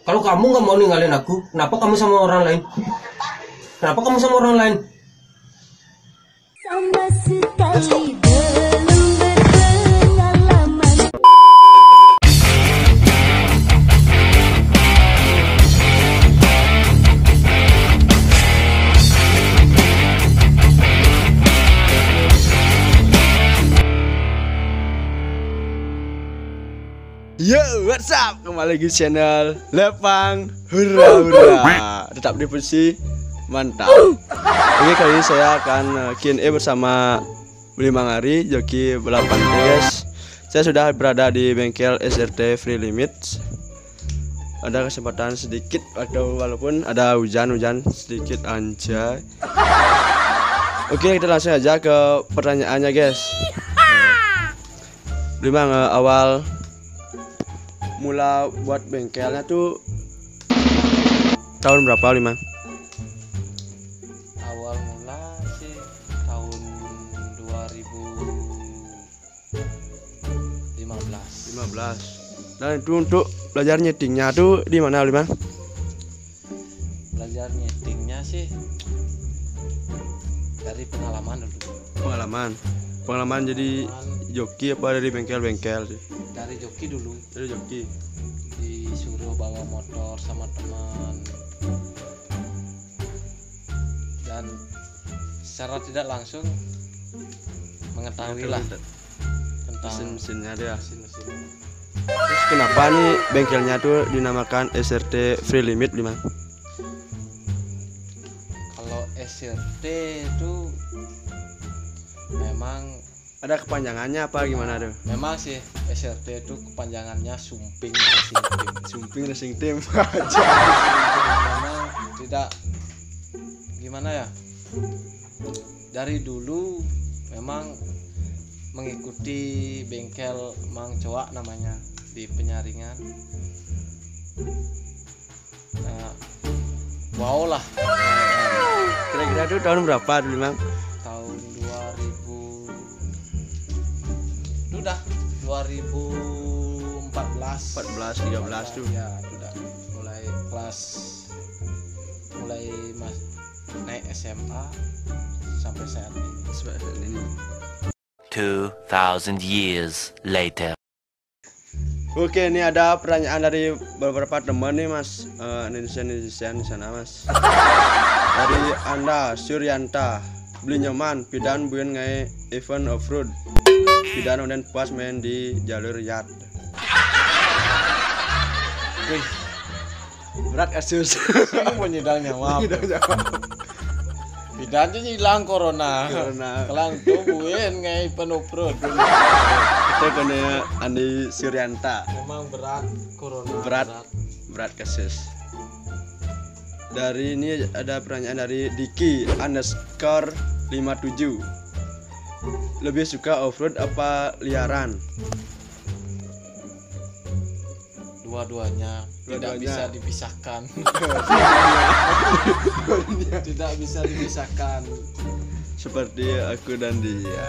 Kalau kamu nggak mau ninggalin aku, kenapa kamu sama orang lain? Kenapa kamu sama orang lain? Sama sekali belum berpengalaman. Yo, what's up? Kembali lagi di channel Lepang Hura Hura. Tetap di posisi mantap. Oke, kali ini saya akan Q&A bersama Beli Mangari, joki balapan guys. Saya sudah berada di bengkel SRT Free Limits. Ada kesempatan sedikit atau walaupun ada hujan-hujan sedikit anjay. Oke, kita langsung aja ke pertanyaannya guys. Beli Mang, awal mula buat bengkelnya tuh tahun berapa Limang? Awal mula sih tahun 2015. Dan itu untuk belajar nyetingnya tuh di mana Limang? Belajar nyetingnya sih dari pengalaman dulu. Pengalaman jadi joki apa dari bengkel-bengkel sih? Dari joki dulu. Dari joki. Disuruh bawa motor sama teman. Dan secara tidak langsung mengetahui lah tentang mesin-mesinnya dia. mesin-mesin. Terus kenapa nih bengkelnya tuh dinamakan SRT Free Limit Limang? Kalau SRT itu memang Ada kepanjangannya apa gimana tuh? memang sih SRT itu kepanjangannya Sumping Racing Team. Sumping Racing Team. Memang tidak gimana ya, dari dulu memang mengikuti bengkel Mang Coak namanya di Penyaringan. Nah, wow lah, Kira-kira tuh tahun berapa dulu Limang? tahun 2014 14, 13 tuh. ya sudah mulai naik SMA sampai saat ini. 2,000 years later. Oke, ini ada pertanyaan dari beberapa teman nih Mas, netizen di sana Mas. Dari Anda Suryanta, beli nyaman pidan buen ngai event off-road. Pidan udah pas main di jalur yard. Wih, Berat kasus. ini menyidang nyawa. Bidan tuh hilang corona. Kelang tuh buen ngai penopro. Itu kena Andi Suryanta. Memang berat corona. Berat kasus. Dari ini ada pertanyaan dari Diki underscore 57. Lebih suka off-road apa liaran? Dua-duanya tidak bisa dipisahkan. Tidak bisa dipisahkan. Seperti aku dan dia.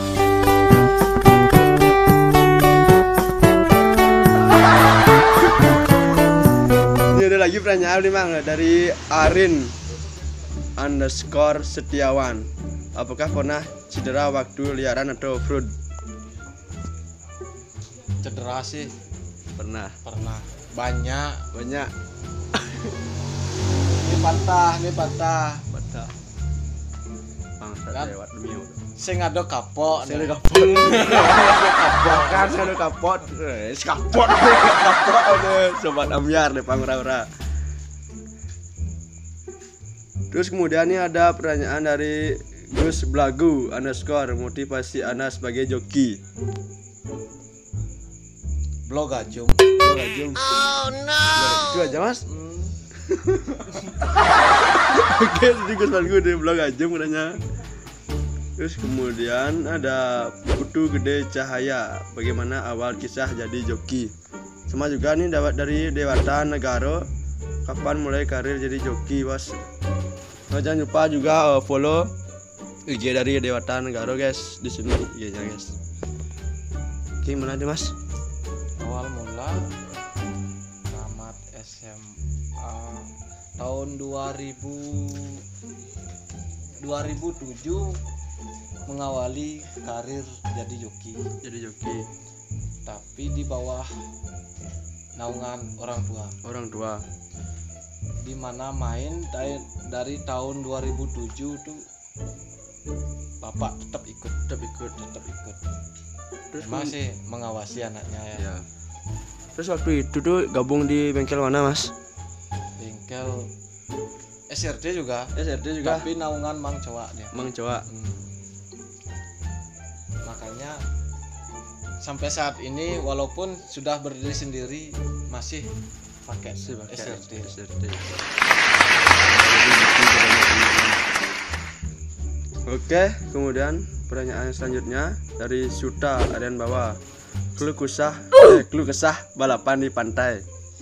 Ini ada lagi pertanyaan nih Mang dari Arin underscore Setiawan. Apakah pernah cedera waktu liaran atau off-road? Cedera sih Pernah. banyak. Banyak. Ini patah. Bangsat Kan? lewat demi Allah. Sing ada kapok. Saya ada kapot. Bahkan saya ada kapot. Kapot ada sobat Amyar deh Pangura-ura. Terus kemudian ini ada pertanyaan dari Gus Blagu underscore motivasi Anda sebagai joki. Blog ajum. Oh no. Itu aja Mas. Oke, jadi Gus Blagu dari blog aja katanya. Terus kemudian ada Putu Gede Cahaya, bagaimana awal kisah jadi joki. Sama juga nih dapat dari Dewata Negara, kapan mulai karir jadi joki Bos. Jangan lupa juga follow IG dari Dewata Negara guys, di sini IG-nya guys. Oke, mana nih Mas? Awal mula tamat SMA tahun 2007 mengawali karir jadi joki, tapi di bawah naungan orang tua, di mana main dari tahun 2007 tuh bapak tetap ikut. Terus Masih mengawasi anaknya ya. ya. Terus waktu itu tuh gabung di bengkel mana, Mas? Bengkel SRD juga, SRD tapi naungan Mang Cowak dia. Mang Cowak. Makanya sampai saat ini walaupun sudah berdiri sendiri masih pakai SRD. Oke, kemudian pertanyaan selanjutnya dari Suta Arian Bawa. Keluh kesah balapan di pantai.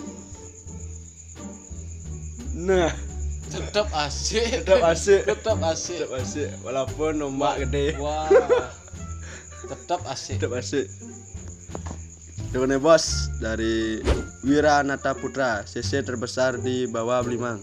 Nah, Tetap asik. tetap asik walaupun ombak gede. Wah. Tetap asik. Done bos dari Wira Nata Putra, CC terbesar di bawah Blimang.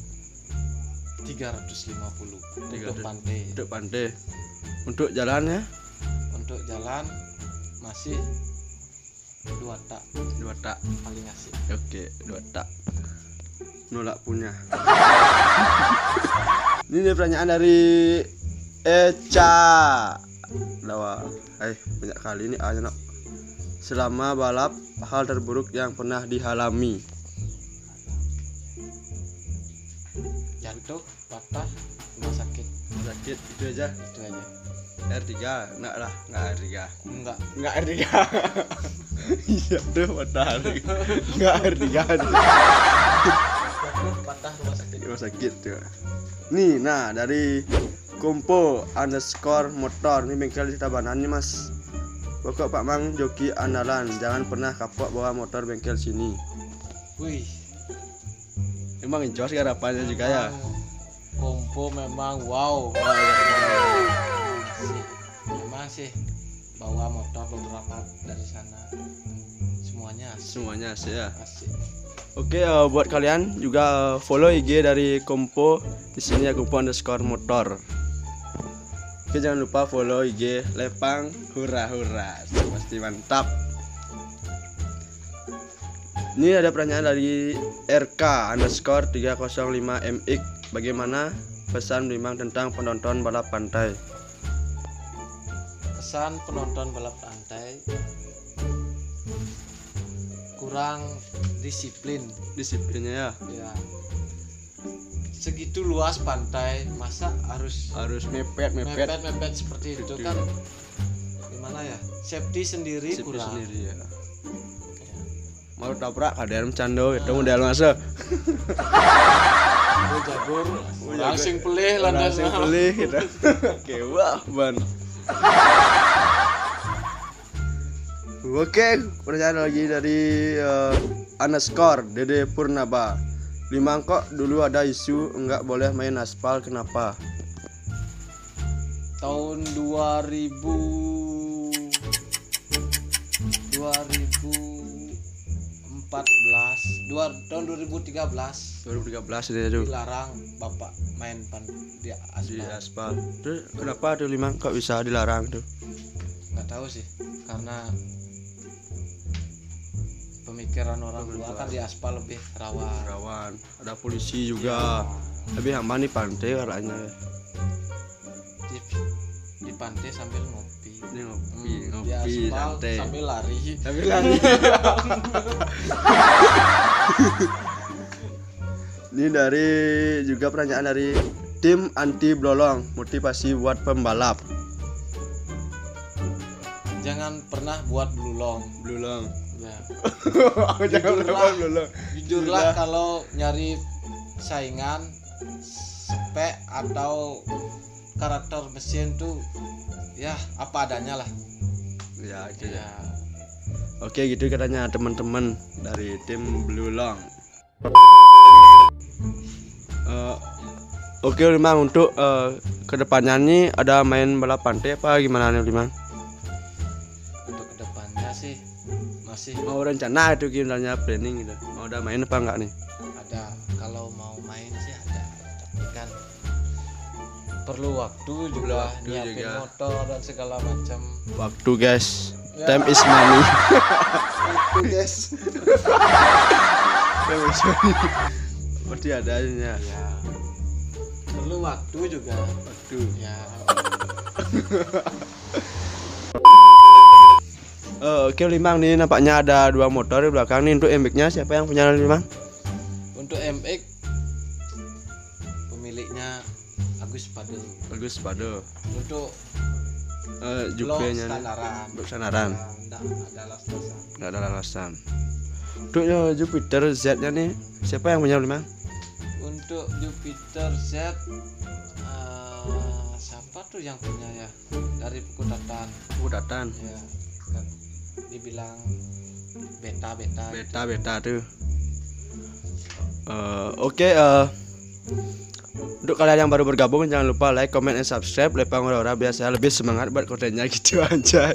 350 untuk pantai. Untuk pantai. Untuk jalannya Untuk jalan masih 2 tak 2 tak. paling asik. Oke, 2 tak. Nolak punya. Ini pertanyaan dari Eca. Lawa. Banyak kali ini aja nak. Selama balap, hal terburuk yang pernah dialami. Jantung, patah, rumah sakit. Sakit itu aja. Itu aja. R3, enggak R3. Enggak. R3. Iya tuh patah. Enggak R3. Jantung, patah, rumah sakit. Tuh. Nih, nah dari Kompo_motor ini bengkel di Tabanan nih, Mas. Pokok Pak Mang joki andalan, jangan pernah kapok bawa motor bengkel sini. Wih, Emang jos garapannya juga ya. Kompo memang wow. Memang sih bawa motor beberapa dari sana. Semuanya Semuanya sih ya. asik. Oke, buat kalian juga follow IG dari Kompo di sini ya, Kompo_motor. Oke, jangan lupa follow IG Lepang Hura pasti mantap. Ini ada pertanyaan dari RK_305MX. Bagaimana pesan Blimang tentang penonton balap pantai? Kesan penonton balap pantai kurang Disiplinnya ya. ya. Segitu luas pantai, masa harus mepet seperti itu kan? Gimana ya? Safety sendiri kurang. sendiri ya. Mau tabrak kadang cando itu model masuk. Jagur, langsung pelih landas. gitu. Oke, wah, ban. Oke, pertanyaan lagi dari _Dede Purnaba. Blimang kok dulu ada isu enggak boleh main aspal, kenapa? Tahun 2013 ini tuh dilarang bapak main di di aspal. aspal. Terus kenapa tuh Blimang kok bisa dilarang tuh? Nggak tahu sih, karena pemikiran orang tua kan di aspal lebih rawan. Ada polisi juga. Lebih aman di pantai katanya. Di pantai sambil ngopi. Ini Di ngopi aspal santai. sambil lari. Ini dari juga pertanyaan dari tim anti blolong, motivasi buat pembalap. Jangan pernah buat blulong. Ya. Aku jangan Jujurlah. blolong. Jujurlah kalau nyari saingan spek atau karakter mesin tuh ya apa adanya lah. Ya, gitu. Ya. Oke, gitu katanya teman-teman dari tim Blulong. Oke, Limang, untuk kedepannya nih ada main balap pantai apa gimana nih, Limang? Untuk kedepannya sih masih sih. Mau rencana itu gimana planning gitu. Mau udah main apa enggak nih? Ada, kalau mau main sih ada, tapi kan perlu waktu juga, waktu nyiapin juga. motor dan segala macam. Waktu guys. Ya. Time is money. Itu guys. Time is money. Pasti adanya. Ya. Perlu waktu juga. Waktu. Ya. Oke Limang nih nampaknya ada 2 motor di belakang nih. Untuk MX-nya siapa yang punya Limang? Untuk MX pemiliknya Agus Padu. Bagus Pado. Untuk Jupe-nya nih. standaran. Untuk sandaran. Enggak ada las-lasan. Enggak ada alasan. Untuk Jupiter Z-nya nih siapa yang punya Limang? Untuk Jupiter Z siapa tuh yang punya ya? Dari Pukutatan. Pukutatan. Ya. Kan dibilang beta. Beta tuh. Oke, untuk kalian yang baru bergabung jangan lupa like, comment, and subscribe. Lepang Hura-Hura biar saya lebih semangat buat kontennya gitu aja.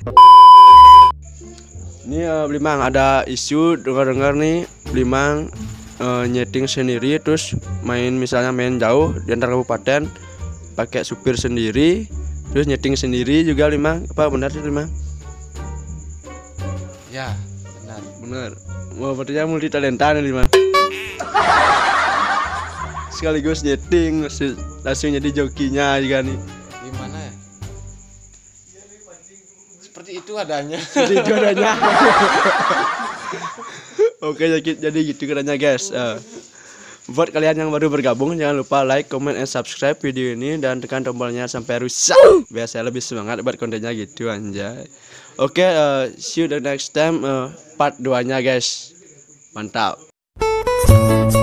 Ini Limang ada isu dengar nih Limang nyeting sendiri terus misalnya main jauh di antar kabupaten pakai supir sendiri terus nyeting sendiri juga Limang. Apa benar sih Limang? Ya, benar. Bener. Wah, berarti multi talenta nih Limang. Sekaligus nyeting langsung jadi jokinya juga nih. Gimana ya? Seperti itu adanya. Jadi itu adanya. Oke, jadi gitu katanya guys. Buat kalian yang baru bergabung jangan lupa like, comment, and subscribe video ini dan tekan tombolnya sampai rusak biar saya lebih semangat buat kontennya gitu anjay. Oke, see you the next time part 2 nya guys. Mantap.